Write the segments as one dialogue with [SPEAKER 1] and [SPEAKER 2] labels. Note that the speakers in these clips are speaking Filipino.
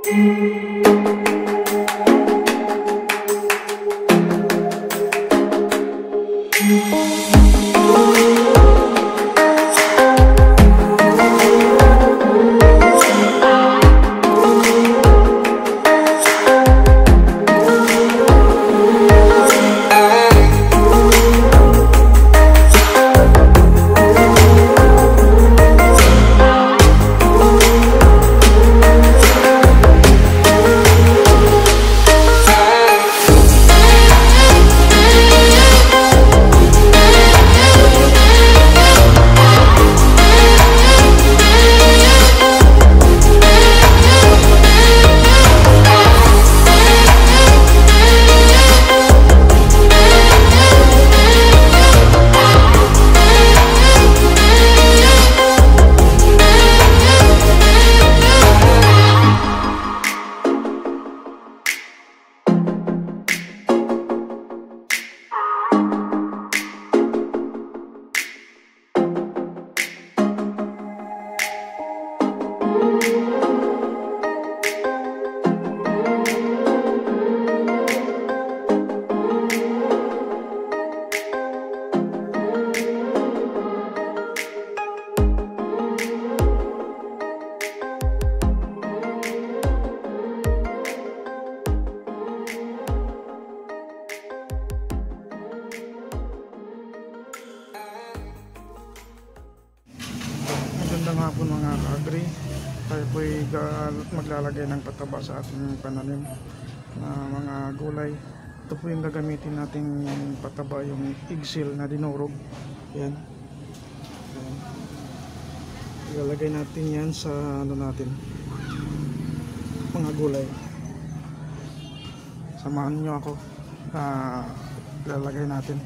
[SPEAKER 1] Magandang hapon mga ka-agri. Tayo po ay maglalagay ng pataba sa ating pananim na mga gulay. Ito po yung gagamitin nating pataba, yung igsil na dinurog. Yan. Ilalagay natin yan sa natin, mga gulay. Samahan nyo ako. Ilalagay natin.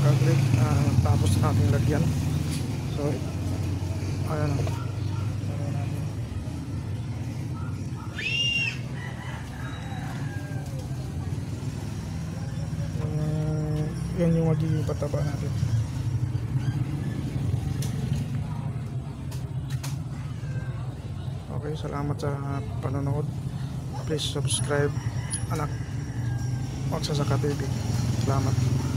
[SPEAKER 1] pagka-grade, tapos natin lagyan. So ayan o. Yan yung magiging pataba natin. Okay, salamat sa panonood. Please subscribe, anak Magsasaka TV. Salamat.